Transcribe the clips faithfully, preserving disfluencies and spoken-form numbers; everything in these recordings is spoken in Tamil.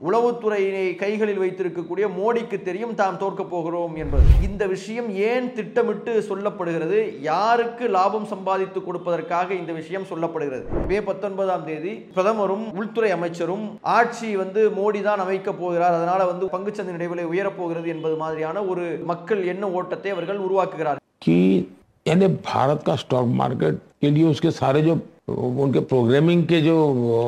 உளவுத்துறையை கைகளில் வைத்திருக்கக்கூடிய மோடிக்கு தெரியும் தாம் தோற்கப் போகிறோம் என்பது. இந்த விஷயம் ஏன் திட்டமிட்டு சொல்லப்படுகிறது? யாருக்கு லாபம் சம்பாதித்து கொடுப்பதற்காக இந்த விஷயம் சொல்லப்படுகிறது? மே பத்தொன்பதாம் தேதி பிரதமரும் உள்துறை அமைச்சரும் ஆட்சி வந்து மோடி தான் அமைக்க போகிறார், அதனால வந்து பங்குச்சந்தை இடைவெளி உயரப்போகிறது என்பது மாதிரியான ஒரு மக்கள் எண்ண ஓட்டத்தை அவர்கள் உருவாக்குகிறார். कि यानी भारत का स्टॉक मार्केट के लिए उसके सारे जो उनके प्रोग्रामिंग के जो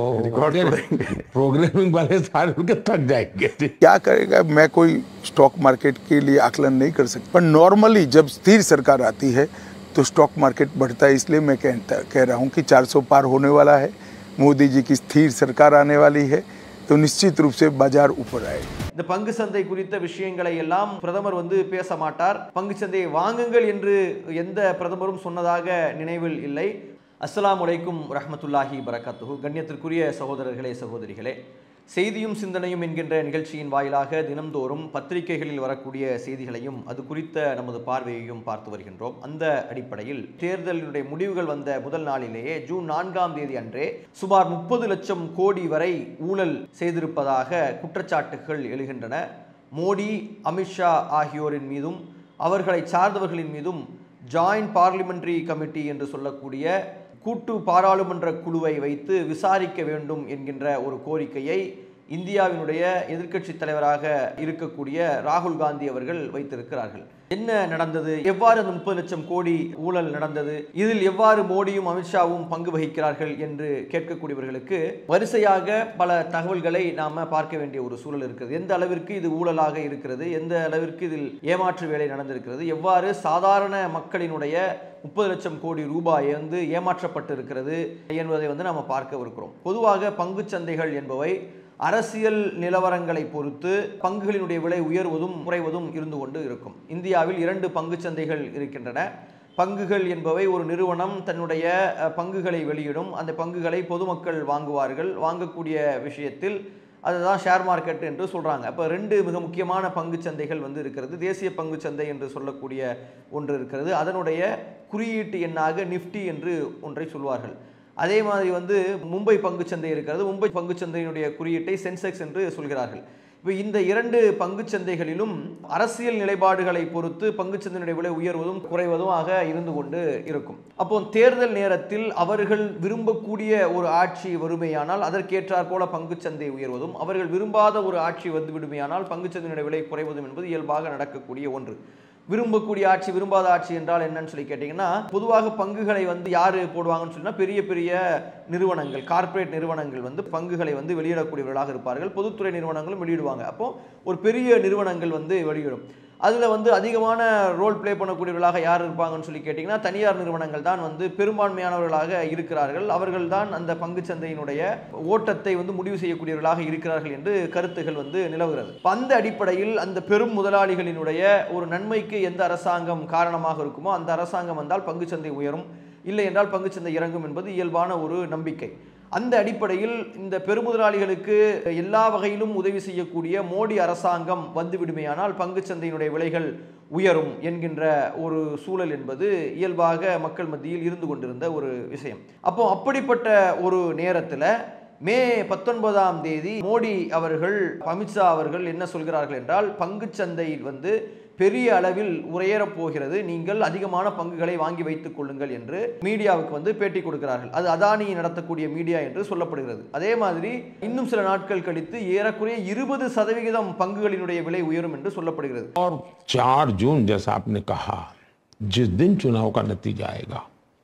प्रोग्रामिंग वाले सारे उनके थक जाएंगे. क्या करेगा, मैं कोई स्टॉक मार्केट के लिए आकलन नहीं कर सकता, पर नॉर्मली जब स्थिर सरकार आती है तो स्टॉक मार्केट बढ़ता है. इसलिए मैं कहता कह रहा हूँ कि चार सौ पार होने वाला है, मोदी जी की स्थिर सरकार आने वाली है, तो निश्चित रूप से बाजार ऊपर आएगा. இந்த பங்கு சந்தை குறித்த விஷயங்களை எல்லாம் பிரதமர் வந்து பேச மாட்டார். பங்கு சந்தையை வாங்குங்கள் என்று எந்த பிரதமரும் சொன்னதாக நினைவில் இல்லை. அஸ்ஸலாமு அலைக்கும் ரஹ்மத்துல்லாஹி பரக்காத்துஹு. கண்ணியத்திற்குரிய சகோதரர்களே சகோதரிகளே, செய்தியும் சிந்தனையும் என்கின்ற நிகழ்ச்சியின் வாயிலாக தினம்தோறும் பத்திரிகைகளில் வரக்கூடிய செய்திகளையும் அது குறித்த நமது பார்வையையும் பார்த்து வருகின்றோம். அந்த அடிப்படையில் தேர்தலினுடைய முடிவுகள் வந்த முதல் நாளிலேயே ஜூன் நான்காம் தேதி அன்றே சுமார் முப்பது லட்சம் கோடி வரை ஊழல் செய்திருப்பதாக குற்றச்சாட்டுகள் எழுகின்றன. மோடி, அமித்ஷா ஆகியோரின் மீதும் அவர்களை சார்ந்தவர்களின் மீதும் ஜாயிண்ட் பார்லிமெண்டரி கமிட்டி என்று சொல்லக்கூடிய கூட்டு பாராளுமன்ற குழுவை வைத்து விசாரிக்க வேண்டும் என்கின்ற ஒரு கோரிக்கையை இந்தியாவினுடைய எதிர்க்கட்சி தலைவராக இருக்கக்கூடிய ராகுல் காந்தி அவர்கள் வைத்திருக்கிறார்கள். என்ன நடந்தது? எவ்வாறு அந்த முப்பது லட்சம் கோடி ஊழல் நடந்தது? இதில் எவ்வாறு மோடியும் அமித்ஷாவும் பங்கு வகிக்கிறார்கள் என்று கேட்கக்கூடியவர்களுக்கு வரிசையாக பல தகவல்களை நாம பார்க்க வேண்டிய ஒரு சூழல் இருக்கிறது. எந்த அளவிற்கு இது ஊழலாக இருக்கிறது, எந்த அளவிற்கு இதில் ஏமாற்று வேலை நடந்திருக்கிறது, எவ்வாறு சாதாரண மக்களினுடைய முப்பது லட்சம் கோடி ரூபாய் வந்து ஏமாற்றப்பட்டு இருக்கிறது என்பதை வந்து நாம் பார்க்க இருக்கிறோம். பொதுவாக பங்கு சந்தைகள் என்பவை அரசியல் நிலவரங்களை பொறுத்து பங்குகளினுடைய விலை உயர்வதும் குறைவதும் இருந்து கொண்டு இருக்கும். இந்தியாவில் இரண்டு பங்கு சந்தைகள் இருக்கின்றன. பங்குகள் என்பவை ஒரு நிறுவனம் தன்னுடைய பங்குகளை வெளியிடும், அந்த பங்குகளை பொதுமக்கள் வாங்குவார்கள். வாங்கக்கூடிய விஷயத்தில் அதுதான் ஷேர் மார்க்கெட் என்று சொல்கிறாங்க. அப்போ ரெண்டு மிக முக்கியமான பங்கு சந்தைகள் வந்து இருக்கிறது. தேசிய பங்கு சந்தை என்று சொல்லக்கூடிய ஒன்று இருக்கிறது. அதனுடைய குறியீட்டு எண்ணாக நிஃப்டி என்று ஒன்றை சொல்வார்கள். அதே மாதிரி வந்து மும்பை பங்குச்சந்தை இருக்கிறது. மும்பை பங்குச்சந்தையினுடைய குறியீட்டை சென்செக்ஸ் என்று சொல்கிறார்கள். இப்போ இந்த இரண்டு பங்குச்சந்தைகளிலும் அரசியல் நிலைப்பாடுகளை பொறுத்து பங்குச்சந்தையினுடைய விலை உயர்வதும் குறைவதும் ஆக இருந்து கொண்டு இருக்கும். அப்போ தேர்தல் நேரத்தில் அவர்கள் விரும்பக்கூடிய ஒரு ஆட்சி வறுமையானால் அதற்கேற்றாற் போல பங்குச்சந்தை உயர்வதும், அவர்கள் விரும்பாத ஒரு ஆட்சி வந்து விடுமையானால் பங்குச்சந்தையினுடைய விலை குறைவதும் என்பது இயல்பாக நடக்கக்கூடிய ஒன்று. விரும்பக்கூடிய ஆட்சி, விரும்பாத ஆட்சி என்றால் என்னன்னு சொல்லி கேட்டிங்கன்னா, பொதுவாக பங்குகளை வந்து யார் போடுவாங்கன்னு சொன்னால் பெரிய பெரிய நிறுவனங்கள், கார்ப்பரேட் நிறுவனங்கள் வந்து பங்குகளை வந்து வெளியிடக்கூடியவர்களாக இருப்பார்கள். பொதுத்துறை நிறுவனங்களும் வெளியிடுவாங்க. அப்போது ஒரு பெரிய நிறுவனங்கள் வந்து வெளியிடும். அதில் வந்து அதிகமான ரோல் பிளே பண்ணக்கூடியவர்களாக யார் இருப்பாங்கன்னு சொல்லி கேட்டிங்கன்னா, தனியார் நிறுவனங்கள் தான் வந்து பெரும்பான்மையானவர்களாக இருக்கிறார்கள். அவர்கள் தான் அந்த பங்குச்சந்தையினுடைய ஓட்டத்தை வந்து முடிவு செய்யக்கூடியவர்களாக இருக்கிறார்கள் என்று கருத்துகள் வந்து நிலவுகிறது. அந்த அடிப்படையில் அந்த பெரும் முதலாளிகளினுடைய ஒரு நன்மைக்கு எந்த அரசாங்கம் காரணமாக இருக்குமோ அந்த அரசாங்கம் வந்தால் பங்குச்சந்தை உயரும், இல்லை என்றால் பங்குச்சந்தை இறங்கும் என்பது இயல்பான ஒரு நம்பிக்கை. அந்த அடிப்படையில் இந்த பெருமுதலாளிகளுக்கு எல்லா வகையிலும் உதவி செய்யக்கூடிய மோடி அரசாங்கம் வந்துவிடுமையானால் பங்குச்சந்தையினுடைய விலைகள் உயரும் என்கின்ற ஒரு சூழல் என்பது இயல்பாக மக்கள் மத்தியில் இருந்து கொண்டிருந்த ஒரு விஷயம். அப்போ அப்படிப்பட்ட ஒரு நேரத்தில் மே பத்தொன்பதாம் தேதி மோடி அவர்கள், அமித்ஷா அவர்கள் என்ன சொல்கிறார்கள் என்றால், பங்குச்சந்தையில் வந்து பெரிய அளவில் உயரப் போகிறது, நீங்கள் அதிகமான பங்குகளை வாங்கி வைத்துக் கொள்ளுங்கள் என்று மீடியாவுக்கு வந்து பேட்டி கொடுக்கிறார்கள். அது அதானி நடத்தக்கூடிய மீடியா என்று சொல்லப்படுகிறது. அதே மாதிரி இன்னும் சில நாட்கள் கழித்து ஏறக்குறைய இருபது சதவிகிதம் பங்குகளினுடைய விலை உயரும் என்று சொல்லப்படுகிறது. और चार जून जैसा आपने कहा, जिस दिन चुनाव का नतीजा आएगा,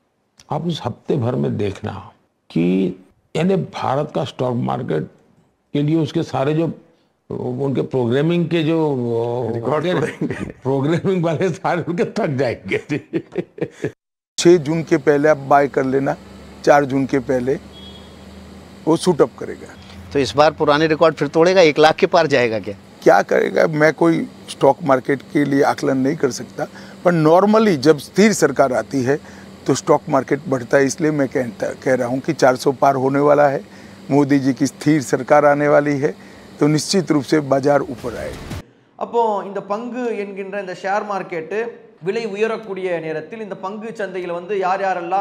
आप उस हफ्ते भर में देखना कि यानी भारत का स्टॉक मार्केट के लिए उसके सारे जो उनके प्रोग्रामिंग के जो प्रोग्रामिंग वाले सारे उनके थक जाएंगे. छह जून के पहले आप बाय कर लेना, चार जून के पहले वो शूट अप करेगा. तो इस बार पुराने रिकॉर्ड फिर तोड़ेगा, एक लाख के पार जाएगा क्या? क्या करेगा, मैं कोई स्टॉक मार्केट के लिए आकलन नहीं कर सकता, पर नॉर्मली जब स्थिर सरकार आती है तो स्टॉक मार्केट बढ़ता है. इसलिए मैं कहता कह रहा हूँ कि चार सौ पार होने वाला है, मोदी जी की स्थिर सरकार आने वाली है, तो निश्चित रूप से बाजार ऊपर आएगा. அப்போ இந்த பங்கு என்கின்ற இந்த ஷேர் மார்க்கெட்டு விலை உயரக்கூடிய நேரத்தில் இந்த பங்கு சந்தையில் வந்து யார் யாரெல்லாம்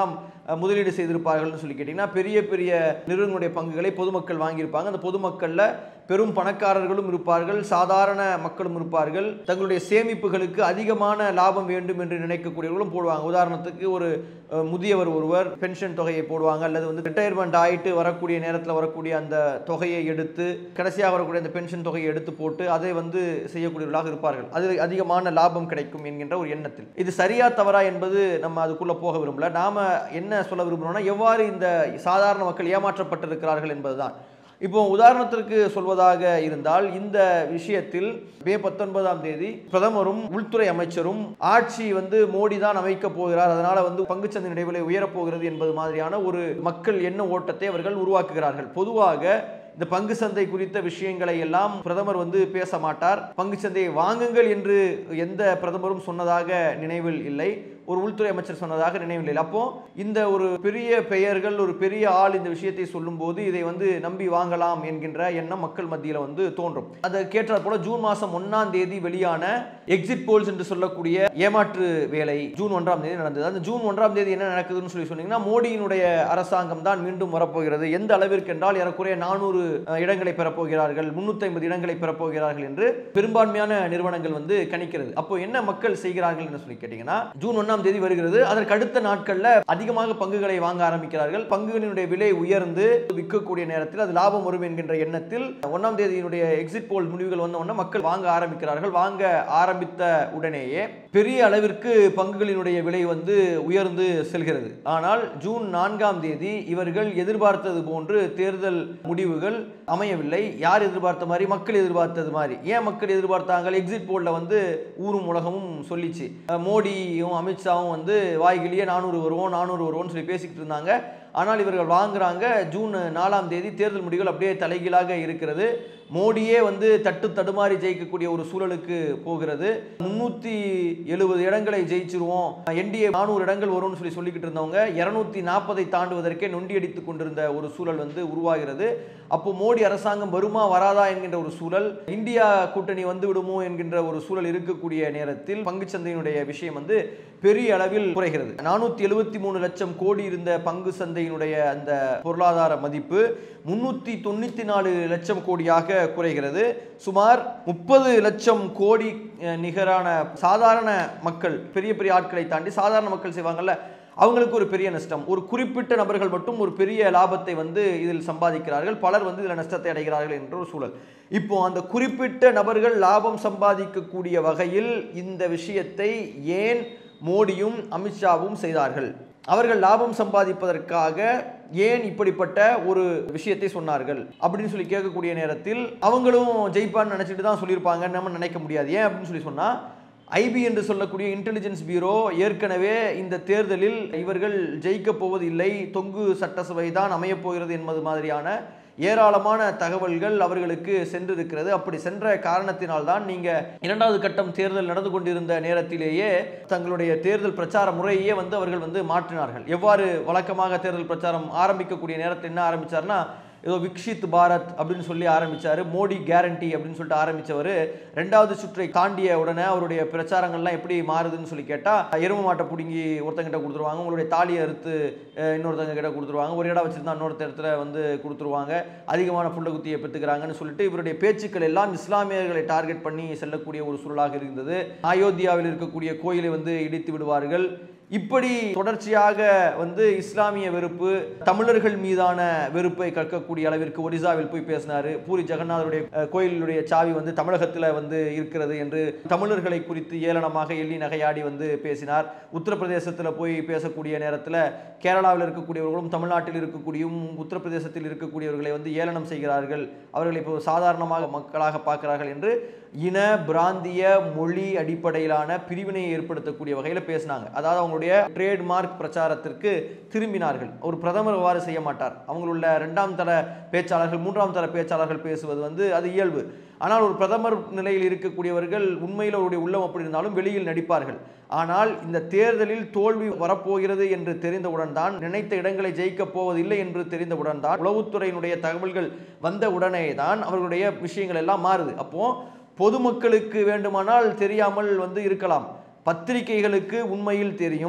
முதலீடு செய்திருப்பார்கள்னு சொல்லி கேட்டிங்கன்னா, பெரிய பெரிய நிறுவனங்களுடைய பங்குகளை பொதுமக்கள் வாங்கியிருப்பாங்க. அந்த பொதுமக்களில் பெரும் பணக்காரர்களும் இருப்பார்கள், சாதாரண மக்களும் இருப்பார்கள். தங்களுடைய சேமிப்புகளுக்கு அதிகமான லாபம் வேண்டும் என்று நினைக்கக்கூடியவர்களும் போடுவாங்க. உதாரணத்துக்கு ஒரு முதியவர் ஒருவர் பென்ஷன் தொகையை போடுவாங்க, அல்லது வந்து ரிட்டையர்மெண்ட் ஆகிட்டு வரக்கூடிய நேரத்தில் வரக்கூடிய அந்த தொகையை எடுத்து கடைசியாக வரக்கூடிய அந்த பென்ஷன் தொகையை எடுத்து போட்டு அதை வந்து செய்யக்கூடியவர்களாக இருப்பார்கள். அது அதிகமான லாபம் கிடைக்கும் என்கின்ற ஒரு எண்ணத்தில். இது சரியா தவறா என்பது நம்ம அதுக்குள்ள போக விரும்பல. நாம என்ன சொல்ல விரும்புகிறோம்னா, எவ்வாறு இந்த சாதாரண மக்கள் ஏமாற்றப்பட்டிருக்கிறார்கள் என்பதுதான். இப்போ உதாரணத்திற்கு சொல்வதாக இருந்தால், இந்த விஷயத்தில் மே பத்தொன்பதாம் தேதி பிரதமரும் உள்துறை அமைச்சரும் ஆட்சி வந்து மோடி தான் அமைக்க போகிறார், அதனால வந்து பங்குச்சந்தை இடைவெளி உயரப்போகிறது என்பது மாதிரியான ஒரு மக்கள் எண்ண ஓட்டத்தை அவர்கள் உருவாக்குகிறார்கள். பொதுவாக இந்த பங்கு சந்தை குறித்த விஷயங்களை எல்லாம் பிரதமர் வந்து பேச மாட்டார். பங்கு சந்தையை வாங்குங்கள் என்று எந்த பிரதமரும் சொன்னதாக நினைவில் இல்லை. ஒரு உள்துறை அமைச்சர் சொன்னதாக நினைவில் இல்லை. அப்போ இந்த ஒரு பெரிய பெயர்கள், ஒரு பெரிய ஆள் இந்த விஷயத்தை சொல்லும் போது இதை வந்து நம்பி வாங்கலாம் என்கின்ற எண்ணம் மக்கள் மத்தியில் வந்து தோன்றும். அதை கேட்டால் போல ஜூன் மாதம் ஒன்னாம் தேதி வெளியான எக்ஸிட் போல்ஸ் என்று சொல்லக்கூடிய ஏமாற்று வேலை ஜூன் ஒன்றாம் தேதி நடந்தது. அந்த ஜூன் ஒன்றாம் தேதி என்ன நடக்குதுன்னு சொல்லி சொன்னீங்கன்னா, மோடியினுடைய அரசாங்கம் தான் மீண்டும் வரப்போகிறது. எந்த அளவிற்கு என்றால் ஏறக்குறைய நானூறு இடங்களை பெறப்போகிறார்கள், முன்னூத்தி ஐம்பது இடங்களை பெறப்போகிறார்கள் என்று பெரும்பான்மையான நிறுவனங்கள் வந்து கணிக்கிறது. அப்போ என்ன மக்கள் செய்கிறார்கள் என்று சொல்லி கேட்டீங்கன்னா, ஜூன் ஒன்னாம் தேதி வருகிறது, அதற்கு அடுத்த நாட்கள்ல அதிகமாக பங்குகளை வாங்க ஆரம்பிக்கிறார்கள். பங்குகளினுடைய விலை உயர்ந்து விற்கக்கூடிய நேரத்தில் அது லாபம் வரும் என்கின்ற எண்ணத்தில் ஒன்னாம் தேதியினுடைய எக்ஸிட் போல் முடிவுகள் வந்த உடனே மக்கள் வாங்க ஆரம்பிக்கிறார்கள். வாங்க ஆரம்பித்த உடனேயே பெரிய அளவிற்கு பங்குகளினுடைய விலை வந்து உயர்ந்து செல்கிறது. ஆனால் ஜூன் நான்காம் தேதி இவர்கள் எதிர்பார்த்தது போன்று தேர்தல் முடிவுகள் அமையவில்லை. யார் எதிர்பார்த்த மாதிரி? மக்கள் எதிர்பார்த்தது மாதிரி. ஏன் மக்கள் எதிர்பார்த்தாங்க? எக்ஸிட் போல்ல வந்து ஊரும் உலகமும் சொல்லிச்சு, மோடியும் அமித்ஷாவும் வந்து வாய்கிலேயே நானூறு வருவோம் நானூறு வருவோம்னு சொல்லி பேசிக்கிட்டு இருந்தாங்க. ஆனால் இவர்கள் வாங்குறாங்க. ஜூன் நாலாம் தேதி தேர்தல் முடிவுகள் அப்படியே தலைகீழாக இருக்கிறது. மோடியே வந்து தட்டு தடுமாறி ஜெயிக்கக்கூடிய ஒரு சூழலுக்கு போகிறது. முன்னூத்தி எழுபது இடங்களை ஜெயிச்சிருவோம், என்டிஏ நானூறு இடங்கள் வரும்னு சொல்லி சொல்லிக்கிட்டு இருந்தவங்க இருநூத்தி நாற்பதை தாண்டுவதற்கே நொண்டி அடித்துக் கொண்டிருந்த ஒரு சூழல் வந்து உருவாகிறது. அப்போ மோடி அரசாங்கம் வருமா வராதா என்கின்ற ஒரு சூழல், இந்தியா கூட்டணி வந்து விடுமோ என்கின்ற ஒரு சூழல் இருக்கக்கூடிய நேரத்தில் பங்குச்சந்தையினுடைய விஷயம் வந்து பெரிய அளவில் குறைகிறது. நானூத்தி எழுபத்தி மூணு லட்சம் கோடி இருந்த பங்கு சந்தையினுடைய அந்த பொருளாதார மதிப்பு முன்னூத்தி தொண்ணூத்தி நாலு லட்சம் கோடியாக குறைகிறது. சுமார் முப்பது லட்சம் கோடி நிகரான சாதாரண மக்கள், பெரிய பெரிய ஆட்களை தாண்டி சாதாரண மக்கள் செய்வாங்கல்ல, அவங்களுக்கு ஒரு பெரிய நஷ்டம். ஒரு குறிப்பிட்ட நபர்கள் மட்டும் ஒரு பெரிய லாபத்தை வந்து இதில் சம்பாதிக்கிறார்கள், பலர் வந்து இதில் நஷ்டத்தை அடைகிறார்கள் என்ற ஒரு சூழல். இப்போ அந்த குறிப்பிட்ட நபர்கள் லாபம் சம்பாதிக்கக்கூடிய வகையில் இந்த விஷயத்தை ஏன் மோடியும் அமித்ஷாவும் செய்தார்கள்? அவர்கள் லாபம் சம்பாதிப்பதற்காக ஏன் இப்படிப்பட்ட ஒரு விஷயத்தை சொன்னார்கள் அப்படின்னு சொல்லி கேட்கக்கூடிய நேரத்தில் அவங்களும் ஜெயிப்பான்னு நினைச்சிட்டு தான் சொல்லியிருப்பாங்க, நம்ம நினைக்க முடியாது. ஏன் அப்படின்னு சொல்லி சொன்னா, ஐபி என்று சொல்லக்கூடிய இன்டெலிஜென்ஸ் பியூரோ ஏற்கனவே இந்த தேர்தலில் இவர்கள் ஜெயிக்க போவது இல்லை, தொங்கு சட்டசபை தான் அமையப் போகிறது என்பது மாதிரியான ஏராளமான தகவல்கள் அவர்களுக்கு சென்றிருக்கிறது. அப்படி சென்ற காரணத்தினால்தான் நீங்க இரண்டாவது கட்டம் தேர்தல் நடந்து கொண்டிருந்த நேரத்திலேயே தங்களுடைய தேர்தல் பிரச்சார முறையே வந்து அவர்கள் வந்து மாற்றினார்கள். எவ்வாறு வழக்கமாக தேர்தல் பிரச்சாரம் ஆரம்பிக்கக்கூடிய நேரத்தில் என்ன ஆரம்பிச்சார்னா, ஏதோ விக்ஷித் பாரத் அப்படின்னு சொல்லி ஆரம்பிச்சாரு, மோடி கேரண்டி அப்படின்னு சொல்லிட்டு ஆரம்பிச்சவர் ரெண்டாவது சுற்றை தாண்டிய உடனே அவருடைய பிரச்சாரங்கள்லாம் எப்படி மாறுதுன்னு சொல்லி கேட்டா, எரும மாட்டை பிடுங்கி ஒருத்தங்கிட்ட கொடுத்துருவாங்க, உங்களுடைய தாலியை அறுத்து இன்னொருத்தங்க கிட்ட கொடுத்துருவாங்க, ஒரு இடம் வச்சிருந்தா இன்னொருத்த இடத்துல வந்து கொடுத்துருவாங்க, அதிகமான புள்ள குத்தியை பெற்றுக்கிறாங்கன்னு சொல்லிட்டு இவருடைய பேச்சுக்கள் எல்லாம் இஸ்லாமியர்களை டார்கெட் பண்ணி செல்லக்கூடிய ஒரு சூழலாக இருந்தது. அயோத்தியாவில் இருக்கக்கூடிய கோயிலை வந்து இடித்து விடுவார்கள். இப்படி தொடர்ச்சியாக வந்து இஸ்லாமிய வெறுப்பு, தமிழர்கள் மீதான வெறுப்பை கற்கக்கூடிய அளவிற்கு ஒரிசாவில் போய் பேசினார். பூரி ஜெகநாதருடைய கோயிலுடைய சாவி வந்து தமிழகத்தில் வந்து இருக்கிறது என்று தமிழர்களை குறித்து ஏளனமாக எள்ளி நகையாடி வந்து பேசினார். உத்தரப்பிரதேசத்தில் போய் பேசக்கூடிய நேரத்தில் கேரளாவில் இருக்கக்கூடியவர்களும் தமிழ்நாட்டில் இருக்கக்கூடியும் உத்தரப்பிரதேசத்தில் இருக்கக்கூடியவர்களை வந்து ஏளனம் செய்கிறார்கள், அவர்களை இப்போ சாதாரணமாக மக்களாக பார்க்கிறார்கள் என்று இன பிராந்திய மொழி அடிப்படையிலான பிரிவினையை ஏற்படுத்தக்கூடிய வகையில் பேசினாங்க. அதாவது அவங்களுடைய ட்ரேட்மார்க் பிரச்சாரத்திற்கு திரும்பினார்கள். ஒரு பிரதமர் அவ்வாறு செய்ய மாட்டார். அவங்களுள்ள இரண்டாம் தர பேச்சாளர்கள், மூன்றாம் தர பேச்சாளர்கள் பேசுவது வந்து அது இயல்பு. ஆனால் ஒரு பிரதமர் நிலையில் இருக்கக்கூடியவர்கள் உண்மையில் அவருடைய உள்ளம் அப்படி இருந்தாலும் வெளியில் நடிப்பார்கள். ஆனால் இந்த தேர்தலில் தோல்வி வரப்போகிறது என்று தெரிந்தவுடன் தான், நினைத்த இடங்களை ஜெயிக்கப் போவதில்லை என்று தெரிந்தவுடன் தான், உளவுத்துறையினுடைய தகவல்கள் வந்த உடனே தான் அவர்களுடைய விஷயங்கள் எல்லாம் மாறுது. அப்போ பொதுமக்களுக்கு வேண்டுமானால் தெரியாமல் வந்து இருக்கலாம், பத்திரிகைகளுக்கு உண்மையில் தெரியும்,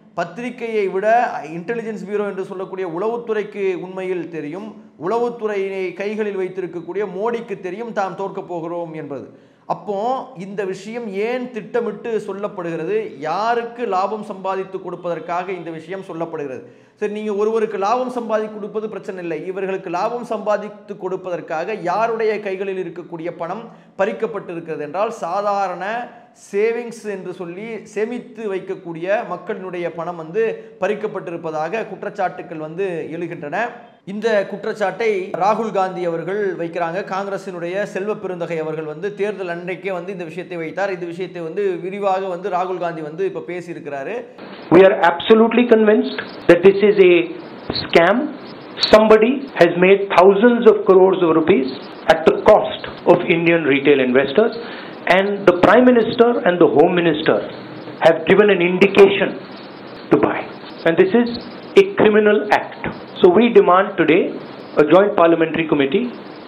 பத்திரிகையை விட இன்டெலிஜென்ஸ் பியூரோ என்று சொல்லக்கூடிய உளவுத்துறைக்கு உண்மையில் தெரியும். உளவுத்துறையை கைகளில் வைத்திருக்கக்கூடிய மோடிக்கு தெரியும் தாம் தோற்கப் போகிறோம் என்பது. அப்போ இந்த விஷயம் ஏன் திட்டமிட்டு சொல்லப்படுகிறது? யாருக்கு லாபம் சம்பாதித்து கொடுப்பதற்காக இந்த விஷயம் சொல்லப்படுகிறது? சரி, நீங்க ஒருவருக்கு லாபம் சம்பாதித்து கொடுப்பது பிரச்சனை இல்லை. இவர்களுக்கு லாபம் சம்பாதித்து கொடுப்பதற்காக யாருடைய கைகளில் இருக்கக்கூடிய பணம் பறிக்கப்பட்டிருக்கிறது என்றால் சாதாரண சேவிங்ஸ் என்று சொல்லி சேமித்து வைக்கக்கூடிய மக்களினுடைய பணம் வந்து பறிக்கப்பட்டிருப்பதாக குற்றச்சாட்டுகள் வந்து எழுகின்றன. இந்த குற்றச்சாட்டை ராகுல் காந்தி அவர்கள் வைக்கிறாங்க. காங்கிரசினுடைய செல்வ பெருந்தகை அவர்கள் வந்து தேர்தல் அன்றைக்கே வந்து இந்த விஷயத்தை வைத்தார். இந்த விஷயத்தை வந்து விரிவாக வந்து ராகுல் காந்தி வந்து இப்ப பேசி இருக்கிறாரு. We are absolutely convinced that this is a scam. Somebody has made thousands of crores of rupees at the cost of Indian retail investors, and the Prime Minister and the Home Minister have given an indication to buy, and this is a criminal act. So we demand today a joint parliamentary committee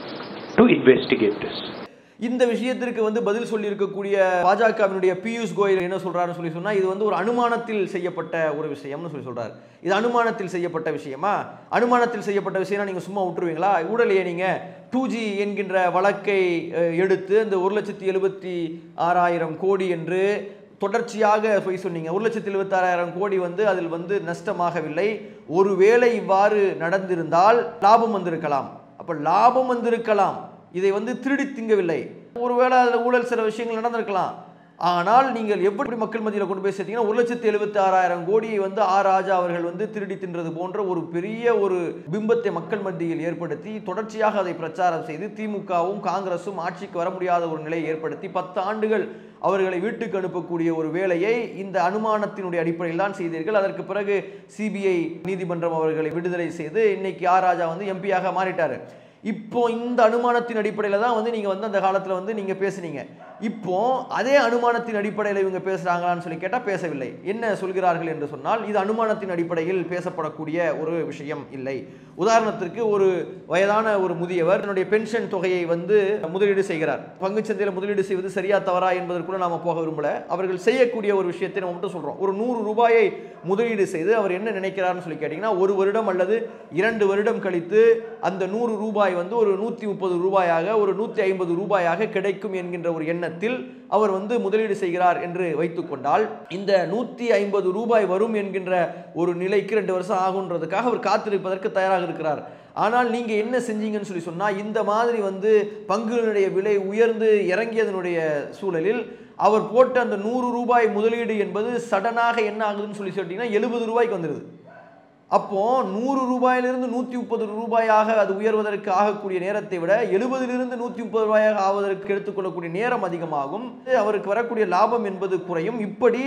to investigate this. இந்த விஷயத்திற்கு வந்து பதில் சொல்லி இருக்கக்கூடிய பாஜகவினுடைய பியூஷ் கோயல் என்ன சொல்றாருன்னு சொல்லி சொன்னா, இது வந்து ஒரு அனுமானத்தில் செய்யப்பட்ட ஒரு விஷயம்னு சொல்லி சொல்றாரு. இது அனுமானத்தில் செய்யப்பட்ட விஷயமா? அனுமானத்தில் செய்யப்பட்ட விஷயம்னா நீங்க சும்மா விட்டுருவீங்களா? ஊழலையே நீங்க டூ ஜி என்கின்ற வழக்கை எடுத்து அந்த ஒரு லட்சத்தி எழுபத்தி ஆறாயிரம் கோடி என்று தொடர்ச்சியாக போய் சொன்னீங்க. ஒரு லட்சத்தி எழுபத்தி ஆறாயிரம் கோடி வந்து அதில் வந்து நஷ்டமாகவில்லை. ஒருவேளை இவ்வாறு நடந்திருந்தால் லாபம் வந்திருக்கலாம். அப்ப லாபம் வந்திருக்கலாம், இதை வந்து திருடி திங்கவில்லை. ஒருவேளை அதில் ஊழல் சில விஷயங்கள் நடந்திருக்கலாம். ஆனால் நீங்கள் எப்படி மக்கள் மத்தியில் கொண்டு போய் சேர்த்தீங்கன்னா ஒரு லட்சத்தி எழுபத்தி ஆறாயிரம் கோடியை வந்து ஆ ராஜா அவர்கள் வந்து திருடி தின்றது போன்ற ஒரு பெரிய ஒரு பிம்பத்தை மக்கள் மத்தியில் ஏற்படுத்தி தொடர்ச்சியாக அதை பிரச்சாரம் செய்து திமுகவும் காங்கிரசும் ஆட்சிக்கு வர முடியாத ஒரு நிலையை ஏற்படுத்தி பத்து ஆண்டுகள் அவர்களை வீட்டுக்கு அனுப்பக்கூடிய ஒரு வேலையை இந்த அனுமானத்தினுடைய அடிப்படையில் தான் செய்தீர்கள். அதற்கு பிறகு சிபிஐ நீதிமன்றம் அவர்களை விடுதலை செய்து இன்னைக்கு ஆ ராஜா வந்து எம்பியாக மாறிட்டாரு. இப்போ இந்த அனுமானத்தின் அடிப்படையில் தான் வந்து நீங்க வந்து அந்த காலத்தில் வந்து நீங்க பேசுனீங்க. இப்போ அதே அனுமானத்தின் அடிப்படையில் இவங்க பேசுறாங்களான்னு சொல்லி கேட்டால் பேசவில்லை. என்ன சொல்கிறார்கள் என்று சொன்னால், இது அனுமானத்தின் அடிப்படையில் பேசப்படக்கூடிய ஒரு விஷயம் இல்லை. உதாரணத்திற்கு ஒரு வயதான ஒரு முதியவர் தன்னுடைய பென்ஷன் தொகையை வந்து முதலீடு செய்கிறார். பங்குச்சந்தையில் முதலீடு செய்வது சரியா தவறா என்பதற்குள்ள நாம போக விரும்பல. அவர்கள் செய்யக்கூடிய ஒரு விஷயத்தை நம்ம மட்டும் சொல்றோம். ஒரு நூறு ரூபாயை முதலீடு செய்து அவர் என்ன நினைக்கிறார்னு சொல்லி கேட்டீங்கன்னா, ஒரு வருடம் அல்லது இரண்டு வருடம் கழித்து அந்த நூறு ரூபாய் வந்து ஒரு நூத்தி முப்பது ரூபாயாக ஒரு நூத்தி ஐம்பது ரூபாயாக கிடைக்கும் என்கின்ற ஒரு எண்ணத்தில் அவர் வந்து முதலீடு செய்கிறார் என்று வைத்துக் கொண்டால், இந்த நூத்தி ஐம்பது ரூபாய் வரும் என்கின்ற ஒரு நிலைக்கு ரெண்டு வருஷம் ஆகுன்றதுக்காக அவர் காத்திருப்பதற்கு தயாராக இருக்கிறார். ஆனால் நீங்க என்ன செஞ்சீங்கன்னு சொல்லி சொன்னா, இந்த மாதிரி வந்து பங்குகளுடைய விலை உயர்ந்து இறங்கியதனுடைய சூழலில் அவர் போட்ட அந்த நூறு ரூபாய் முதலீடு என்பது சடனாக என்ன ஆகுதுன்னு சொல்லி சொல்லிட்டீங்கன்னா எழுபது ரூபாய்க்கு வந்துடுது. அப்போ நூறு ரூபாயிலிருந்து நூத்தி முப்பது ரூபாயாக அது உயர்வதற்கு ஆகக்கூடிய நேரத்தை விட எழுபதிலிருந்து நூத்தி முப்பது ரூபாயாக ஆவதற்கு எடுத்துக்கொள்ளக்கூடிய நேரம் அதிகமாகும். அவருக்கு வரக்கூடிய லாபம் என்பது குறையும். இப்படி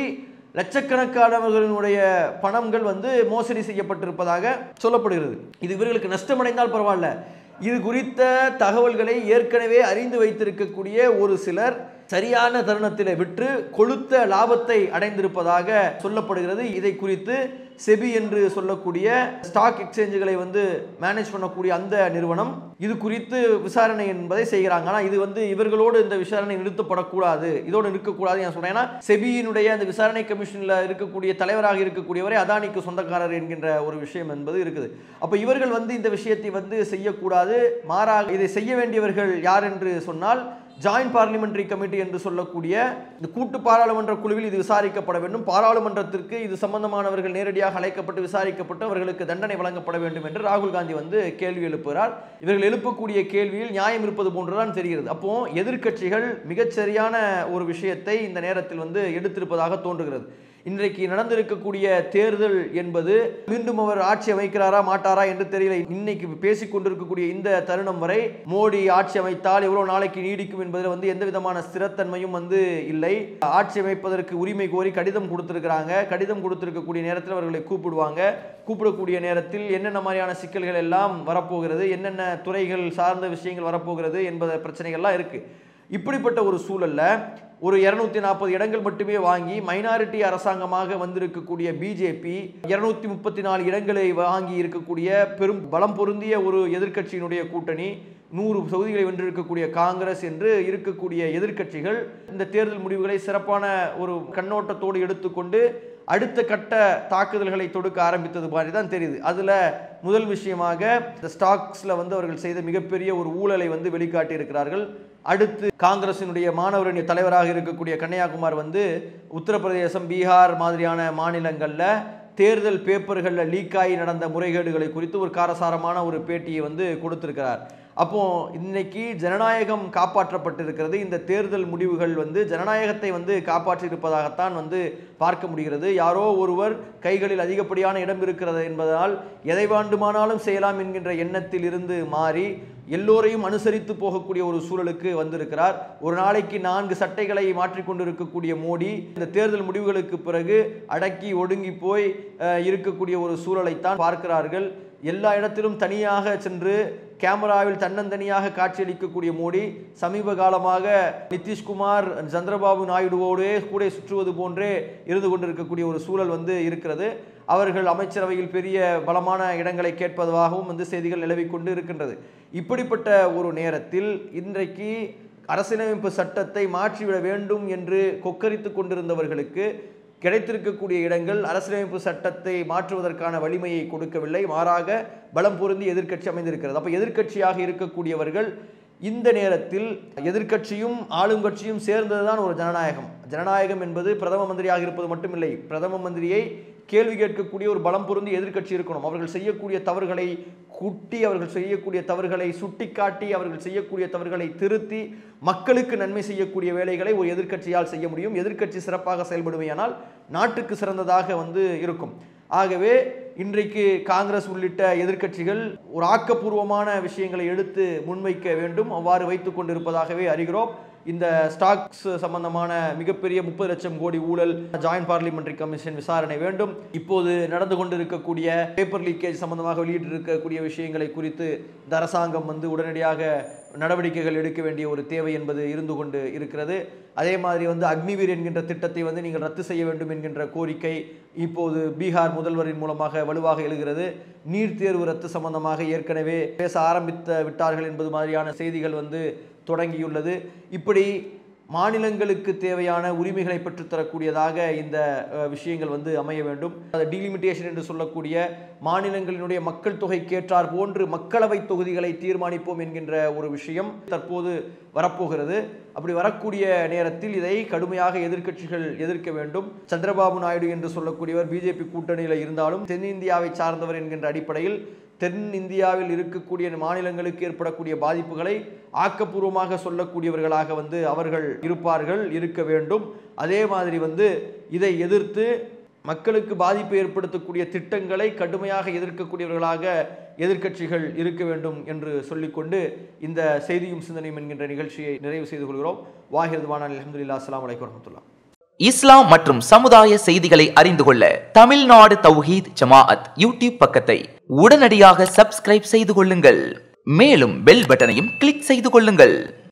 லட்சக்கணக்கானவர்களுடைய பணங்கள் வந்து மோசடி செய்யப்பட்டிருப்பதாக சொல்லப்படுகிறது. இது இவர்களுக்கு நஷ்டமடைந்தால் பரவாயில்ல, இது குறித்த தகவல்களை ஏற்கனவே அறிந்து வைத்திருக்கக்கூடிய ஒரு சிலர் சரியான தருணத்தில் விற்று கொளுத்த லாபத்தை அடைந்திருப்பதாக சொல்லப்படுகிறது. இதை குறித்து செபி என்று சொல்லக்கூடிய ஸ்டாக் எக்ஸ்சேஞ்சுகளை வந்து மேனேஜ் பண்ணக்கூடிய அந்த நிறுவனம் இது குறித்து விசாரணை என்பதை செய்கிறாங்க. ஆனால் இது வந்து இவர்களோடு இந்த விசாரணை நிறுத்தப்படக்கூடாது, இதோடு இருக்கக்கூடாது நான் சொல்றேன். ஏன்னா செபியினுடைய அந்த விசாரணை கமிஷனில் இருக்கக்கூடிய தலைவராக இருக்கக்கூடியவரை அதானிக்கு சொந்தக்காரர் என்கின்ற ஒரு விஷயம் என்பது இருக்குது. அப்போ இவர்கள் வந்து இந்த விஷயத்தை வந்து செய்யக்கூடாது, மாறாக இதை செய்ய வேண்டியவர்கள் யார் என்று சொன்னால் ஜாயிண்ட் பார்லிமெண்டரி கமிட்டி என்று சொல்லக்கூடிய இந்த கூட்டு பாராளுமன்ற குழுவில் இது விசாரிக்கப்பட வேண்டும். பாராளுமன்றத்திற்கு இது சம்பந்தமானவர்கள் நேரடியாக அழைக்கப்பட்டு விசாரிக்கப்பட்டு அவர்களுக்கு தண்டனை வழங்கப்பட வேண்டும் என்று ராகுல் காந்தி வந்து கேள்வி எழுப்புகிறார். இவர்கள் எழுப்பக்கூடிய கேள்வியில் நியாயம் இருப்பது போன்றுதான் தெரிகிறது. அப்போ எதிர்க்கட்சிகள் மிகச்சரியான ஒரு விஷயத்தை இந்த நேரத்தில் வந்து எடுத்திருப்பதாக தோன்றுகிறது. இன்றைக்கு நடந்திருக்கக்கூடிய தேர்தல் என்பது மீண்டும் அவர் ஆட்சி அமைக்கிறாரா மாட்டாரா என்று தெரியல. இன்னைக்கு பேசிக் கொண்டிருக்கக்கூடிய இந்த தருணம் வரை மோடி ஆட்சி அமைத்தால் எவ்வளவு நாளைக்கு நீடிக்கும் என்பதில் வந்து எந்த விதமான ஸ்திரத்தன்மையும் வந்து இல்லை. ஆட்சி அமைப்பதற்கு உரிமை கோரி கடிதம் கொடுத்திருக்கிறாங்க. கடிதம் கொடுத்திருக்கக்கூடிய நேரத்தில் அவர்களை கூப்பிடுவாங்க. கூப்பிடக்கூடிய நேரத்தில் என்னென்ன மாதிரியான சிக்கல்கள் எல்லாம் வரப்போகிறது, என்னென்ன துறைகள் சார்ந்த விஷயங்கள் வரப்போகிறது என்பத பிரச்சனைகள்லாம் இருக்கு. இப்படிப்பட்ட ஒரு சூழல்ல ஒரு இருநூத்தி நாற்பது இடங்கள் மட்டுமே வாங்கி மைனாரிட்டி அரசாங்கமாக வந்திருக்கக்கூடிய பிஜேபி இருநூத்தி முப்பத்தி நாலு இடங்களை வாங்கி இருக்கக்கூடிய பெரும் பலம் பொருந்திய ஒரு எதிர்க்கட்சியினுடைய கூட்டணி, நூறு தொகுதிகளை வென்றிருக்கக்கூடிய காங்கிரஸ் என்று இருக்கக்கூடிய எதிர்க்கட்சிகள் இந்த தேர்தல் முடிவுகளை சிறப்பான ஒரு கண்ணோட்டத்தோடு எடுத்துக்கொண்டு அடுத்த கட்ட தாக்குதல்களை தொடுக்க ஆரம்பித்தது மாதிரி தான் தெரியுது. அதில் முதல் விஷயமாக இந்த ஸ்டாக்ஸில் வந்து அவர்கள் செய்த மிகப்பெரிய ஒரு ஊழலை வந்து வெளிக்காட்டி இருக்கிறார்கள். அடுத்து காங்கிரசினுடைய மாணவரணி தலைவராக இருக்கக்கூடிய கன்னியாகுமார் வந்து உத்தரப்பிரதேசம், பீகார் மாதிரியான மாநிலங்களில் தேர்தல் பேப்பர்களில் லீக் ஆகி நடந்த முறைகேடுகளை குறித்து ஒரு காரசாரமான ஒரு பேட்டியை வந்து கொடுத்திருக்கிறார். அப்போ இன்னைக்கு ஜனநாயகம் காப்பாற்றப்பட்டிருக்கிறது. இந்த தேர்தல் முடிவுகள் வந்து ஜனநாயகத்தை வந்து காப்பாற்றியிருப்பதாகத்தான் வந்து பார்க்க முடிகிறது. யாரோ ஒருவர் கைகளில் அதிகப்படியான இடம் இருக்கிறது என்பதால் எதை வேண்டுமானாலும் செய்யலாம் என்கின்ற எண்ணத்தில் இருந்து மாறி எல்லோரையும் அனுசரித்து போகக்கூடிய ஒரு சூழலுக்கு வந்திருக்கிறார். ஒரு நாளைக்கு நான்கு சட்டைகளை மாற்றிக்கொண்டிருக்கக்கூடிய மோடி இந்த தேர்தல் முடிவுகளுக்கு பிறகு அடக்கி ஒடுங்கி போய் இருக்கக்கூடிய ஒரு சூழலைத்தான் பார்க்கிறார்கள். எல்லா இடத்திலும் தனியாக சென்று கேமராவில் தன்னந்தனியாக காட்சியளிக்கக்கூடிய மோடி சமீப காலமாக நிதிஷ்குமார், சந்திரபாபு நாயுடுவோடே கூட சுற்றுவது போன்றே இருந்து கொண்டிருக்கக்கூடிய ஒரு சூழல் வந்து இருக்கிறது. அவர்கள் அமைச்சரவையில் பெரிய பலமான இடங்களை கேட்பதாகவும் வந்து செய்திகள் நிலவிக்கொண்டு இருக்கின்றது. இப்படிப்பட்ட ஒரு நேரத்தில் இன்றைக்கு அரசியலமைப்பு சட்டத்தை மாற்றிவிட வேண்டும் என்று கொக்கரித்து கொண்டிருந்தவர்களுக்கு கிடைத்திருக்கக்கூடிய இடங்கள் அரசியலமைப்பு சட்டத்தை மாற்றுவதற்கான வலிமையை கொடுக்கவில்லை. மாறாக பலம் பொருந்தி எதிர்க்கட்சி அமைந்திருக்கிறது. அப்போ எதிர்க்கட்சியாக இருக்கக்கூடியவர்கள் இந்த நேரத்தில் எதிர்க்கட்சியும் ஆளும் கட்சியும் சேர்ந்ததுதான் ஒரு ஜனநாயகம். ஜனநாயகம் என்பது பிரதம மந்திரியாக இருப்பது மட்டுமில்லை. பிரதம மந்திரியை கேள்வி கேட்கக்கூடிய ஒரு பலம் பொருந்தி எதிர்க்கட்சி இருக்கணும். அவர்கள் செய்யக்கூடிய தவறுகளை குட்டி, அவர்கள் செய்யக்கூடிய தவறுகளை சுட்டிக்காட்டி, அவர்கள் செய்யக்கூடிய தவறுகளை திருத்தி மக்களுக்கு நன்மை செய்யக்கூடிய வேலைகளை ஒரு எதிர்க்கட்சியால் செய்ய முடியும். எதிர்க்கட்சி சிறப்பாக செயல்படுமையானால் நாட்டுக்கு சிறந்ததாக வந்து இருக்கும். ஆகவே இன்றைக்கு காங்கிரஸ் உள்ளிட்ட எதிர்க்கட்சிகள் ஒரு ஆக்கப்பூர்வமான விஷயங்களை எடுத்து முன்வைக்க வேண்டும். அவ்வாறு வைத்துக் கொண்டிருப்பதாகவே அறிகிறோம். இந்த ஸ்டாக்ஸ் சம்பந்தமான மிகப்பெரிய முப்பது லட்சம் கோடி ஊழல் ஜாயின்ட் பார்லிமெண்டரி கமிஷன் விசாரணை வேண்டும். இப்போது நடந்து கொண்டிருக்கக்கூடிய பேப்பர் லீக்கேஜ் சம்பந்தமாக வெளியிட்டிருக்கக்கூடிய விஷயங்களை குறித்து இந்த அரசாங்கம் வந்து உடனடியாக நடவடிக்கைகள் எடுக்க வேண்டிய ஒரு தேவை என்பது இருந்து கொண்டு இருக்கிறது. அதே மாதிரி வந்து அக்னிவீர் என்கின்ற திட்டத்தை வந்து நீங்கள் ரத்து செய்ய வேண்டும் என்கின்ற கோரிக்கை இப்போது பீகார் முதல்வரின் மூலமாக வலுவாக எழுகிறது. நீட் தேர்வு ரத்து சம்பந்தமாக ஏற்கனவே பேச ஆரம்பித்து விட்டார்கள் என்பது மாதிரியான செய்திகள் வந்து தொடங்கியுள்ளது. இப்படி மாநிலங்களுக்கு தேவையான உரிமைகளை பெற்றுத்தரக்கூடியதாக இந்த விஷயங்கள் வந்து அமைய வேண்டும். அது டீலிமிட்டேஷன் என்று சொல்லக்கூடிய மாநிலங்களினுடைய மக்கள் தொகை கேட்டார் போன்று மக்களவை தொகுதிகளை தீர்மானிப்போம் என்கின்ற ஒரு விஷயம் தற்போது வரப்போகிறது. அப்படி வரக்கூடிய நேரத்தில் இதை கடுமையாக எதிர்க்கட்சிகள் எதிர்க்க வேண்டும். சந்திரபாபு நாயுடு என்று சொல்லக்கூடியவர் பிஜேபி கூட்டணியில் இருந்தாலும் தென்னிந்தியாவை சார்ந்தவர் என்கின்ற அடிப்படையில் தென் இந்தியாவில் இருக்கக்கூடிய மாநிலங்களுக்கு ஏற்படக்கூடிய பாதிப்புகளை ஆக்கப்பூர்வமாக சொல்லக்கூடியவர்களாக வந்து அவர்கள் இருப்பார்கள், இருக்க வேண்டும். அதே மாதிரி வந்து இதை எதிர்த்து மக்களுக்கு பாதிப்பை ஏற்படுத்தக்கூடிய திட்டங்களை கடுமையாக எதிர்க்கக்கூடியவர்களாக எதிர்க்கட்சிகள் இருக்க வேண்டும் என்று சொல்லிக்கொண்டு இந்த செய்தியும் சிந்தனையும் என்கின்ற நிகழ்ச்சியை நிறைவு செய்து கொள்கிறோம். வாஹிர் துவானா அல்ஹம்துலில்லாஹ். அஸ்ஸலாமு அலைக்கும் வரஹ்மத்துல்லாஹ். இஸ்லாம் மற்றும் சமுதாய செய்திகளை அறிந்து கொள்ள தமிழ்நாடு தௌஹீத் ஜமாஅத் யூடியூப் பக்கத்தை உடனடியாக சப்ஸ்கிரைப் செய்து கொள்ளுங்கள். மேலும் பெல் பட்டனையும் கிளிக் செய்து கொள்ளுங்கள்.